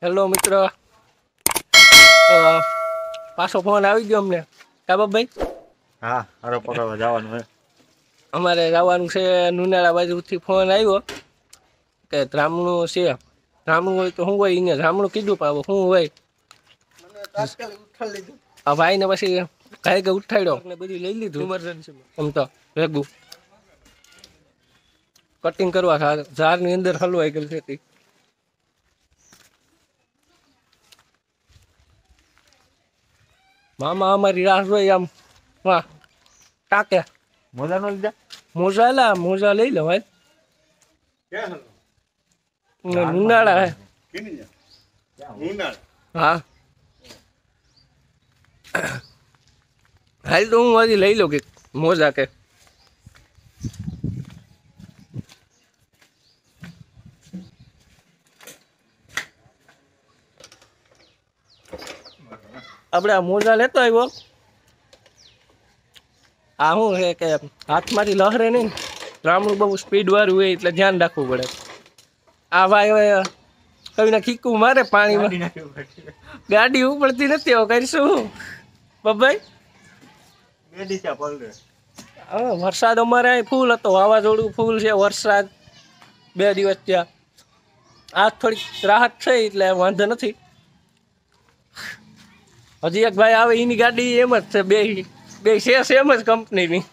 Hello મિત્ર, પાછો phone આવી ગયો અમને. કા બાપભાઈ? હા, હરપ પકડવા જવાનું હે. અમારે જવાનું છે નુનાળા બાજુથી ફોન આવ્યો કે ધામણું છે. ધામણું હોય તો શું હોય, એને ધામણું કીધું પણ શું હોય આ ભાઈને પછી કાંઈ કે ઉઠાડ્યો ને બધું લઈ લીધું ઇમરજન્સીમાં. આમ તો ભેગું કટિંગ કરવા ઝાડની અંદર હલવાઈ ગયેલ છે. મામા અમારી રાહ જોઈ આમ વાહ ટાકે. મોજા નો લીધા? મોજા લઈ લો ભાઈ. નુનાળા હે. હા હાલ તો હું હજી લઈ લો કે મોજા કે આપણે આ મોજા લેતો આવ્યો. આ શું છે કે હાથમાંથી લહરે નહીં, રામણું બહુ સ્પીડ વાળું હોય એટલે ધ્યાન રાખવું પડે. આ ભાઈ હવે કવિને ખીકું મારે પાણીમાં, ગાડી ઉપડતી નથી. હવે કરીશું બબાઈ. હા, વરસાદ અમારે અહીં ફૂલ હતો, વાવાઝોડું ફૂલ છે. વરસાદ 2 દિવસ ત્યાં, આજ થોડીક રાહત છે એટલે વાંધો નથી. હજી એક ભાઈ આવે એની ગાડી એમ જ છે, બે છે સેમ જ કંપનીની.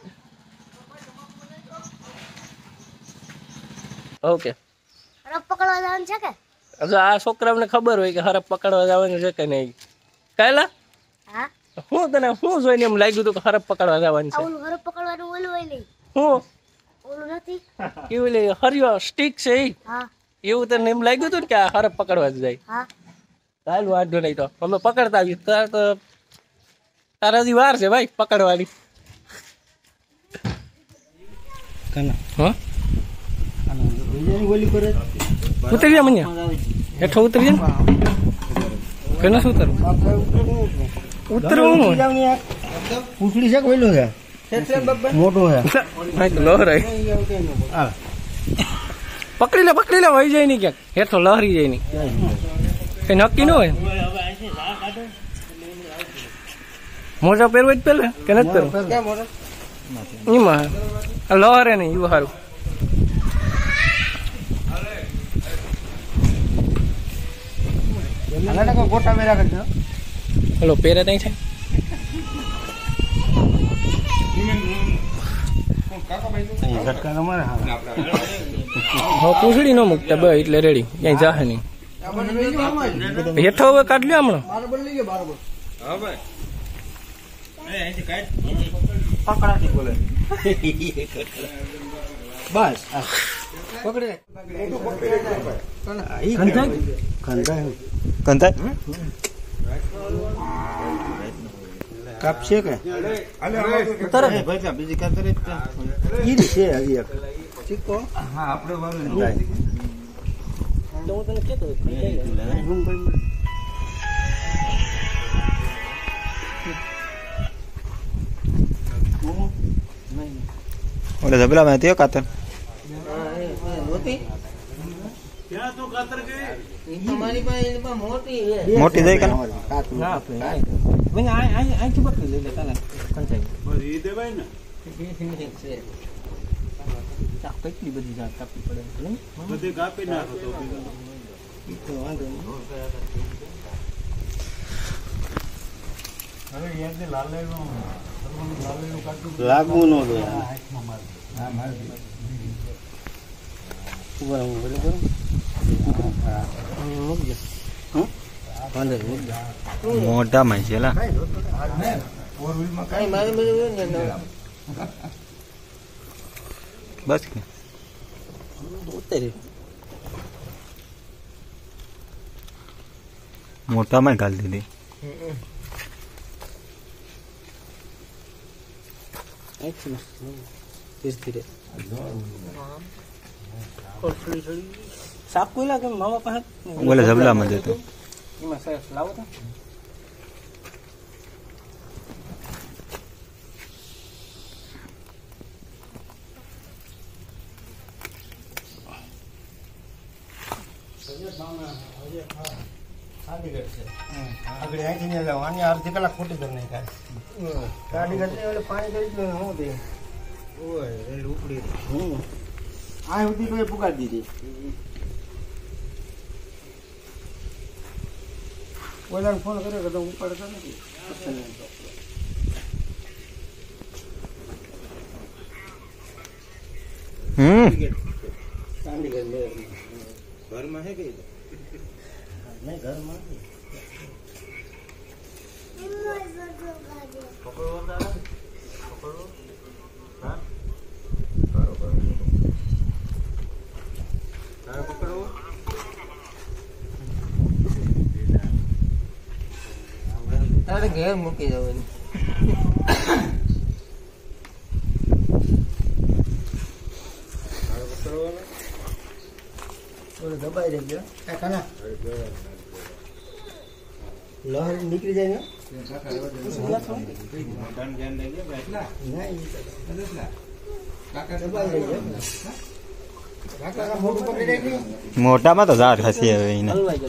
ઓકે, હરપ પકડવા જવાનું છે કે? હજુ આ છોકરાઓને ખબર હોય કે હરપ પકડવા જવાનું છે કે નહીં. કાયલા હા, હું તને શું જોઈને એમ લાગ્યું હતું કે હરપ પકડવા જવાનું છે? ઓલું હરપ પકડવાનું ઓલું હોય નહીં. હું ઓલું નથી. કેવું લે હરિયો સ્ટીક છે એ? હા એવું તને એમ લાગ્યું હતું ને કે આ હરપ પકડવા જ જાય? હા, ચાલ વાંધો નહીં, તો અમે પકડતા આવીએ. તારા હજી વાર છે ભાઈ પકડવાની. હા, ઉતરી ગયા મને હેઠો ઉતરી જાય કે નથી ઉતરવું? ઉતરવું પૂછડી છે કે પેલું છે? મોટું છે. લહરાય. પકડી લે વહી જાય નહીં ક્યાંક, હેઠો લહરી જાય નહીં, કઈ નક્કી ન હોય. મોજા પહેરવા જ પેલે કે નથી પહેરવું? એમાં લહરે નહીં, એવું સારું. ગોટા મેરા કરજો. હલો પહેરે ત્યાં છે. પૂછડી ન મૂકતા બે એટલે રેડી, ક્યાંય જાહે નહીં. હેઠો હવે કાઢ લ્યો હમણાં. બસ કંધાય કાપશે કે બીજી કાતર છે હજી એક ચીકો. હા, આપણે હું તને કહેતો ઓલે જબલા માં થયો કાતર. મોટી દઈ કે કેટલી બધી જાત કાપવી પડે. લાગવું ન મોટા માં છે. બસ મોટા માં ગાલ દીધી. સાપ કોઈ લાગે મામા પાસે બોલે જબલા માં જતો એમાં સરસ લાવો તો. આગળ અહીંથી નહીં જાવ અહીંયા અડધી કલાક ખોટી કરી નહીં કાંઈ ગાડી કરતી એટલે પાણી કરી જ શું તે ઓય રેલ ઉપડી આ સુધી તો એ પુગાડી દીધી ઓલાને ફોન કર્યો કે તો ઉપાડતો નથી ઘરમાં હે કે નહીં ઘરમાં નથી તારે ઘેર મૂકી જવાનું દબાઈ દેજો લહર નીકળી જાય મોટામાં તો ઝાડ ખસી હવે એને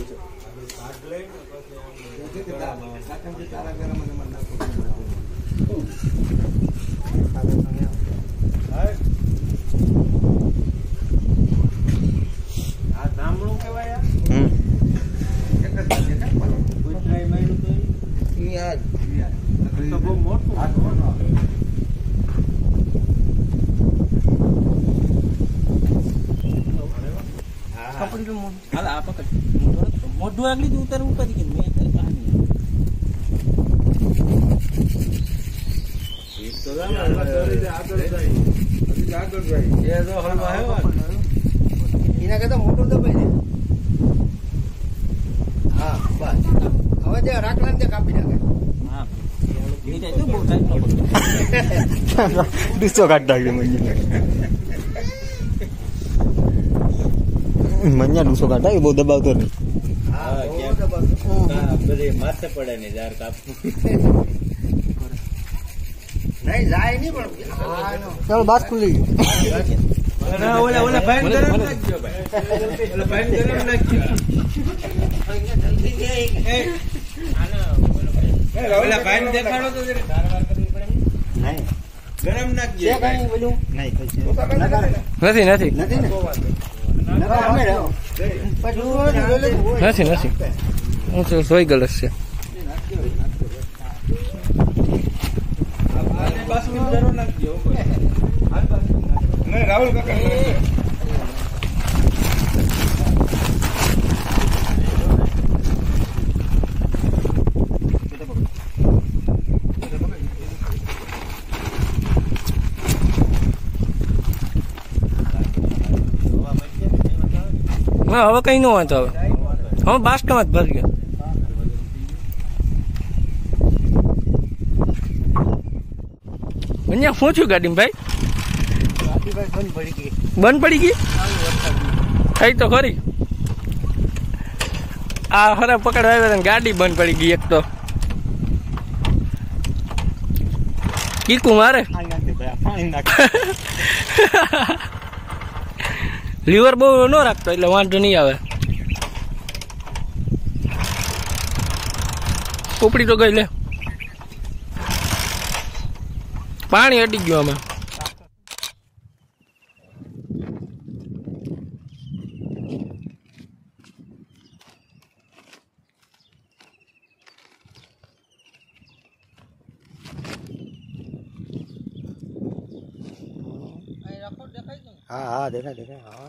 મોઢું આગળ ઉતરવું કરી કે મેં એના કરતા મોટું દબાઈ દે હા બસ હવે જે રાખલા ને કાપી નાખે દુસો કાઢ નાખે મഞ്ഞા દુસો કાઢ બહુ દબાવતો નહીં માથે પડે ને જાર કાપવું નહીં જાય નહીં પણ ચાલો બાસ ખુલી ઓલા ભાઈ ગરમ નાખજો ભાઈ ઓલા ભાઈ ગરમ નાખજો ઓલા ભાઈ દેખાડો તો નહીં ગરમ નાખજો કાઈ બોલું નહીં નથી નથી હું તો સોય ગલસ છે રાહુલ કાકા હવે કઈ ન વાંધો હવે હવે બાસ્કામાં જ ભરી ગયા અહીંયા પહોંચ્યું ગાડીમાં ભાઈ બંધ પડી ગઈ થઈ તો ખરી આ ખરાબ પકડવા આવ્યા ગાડી બંધ પડી ગઈ એક તો કીકુ મારે લીવર બહુ ન રાખતો એટલે વાંધો નહીં આવે ઉપડી તો ગઈ લે પાણી અડી ગયું આમાં હા હા દેખાય હા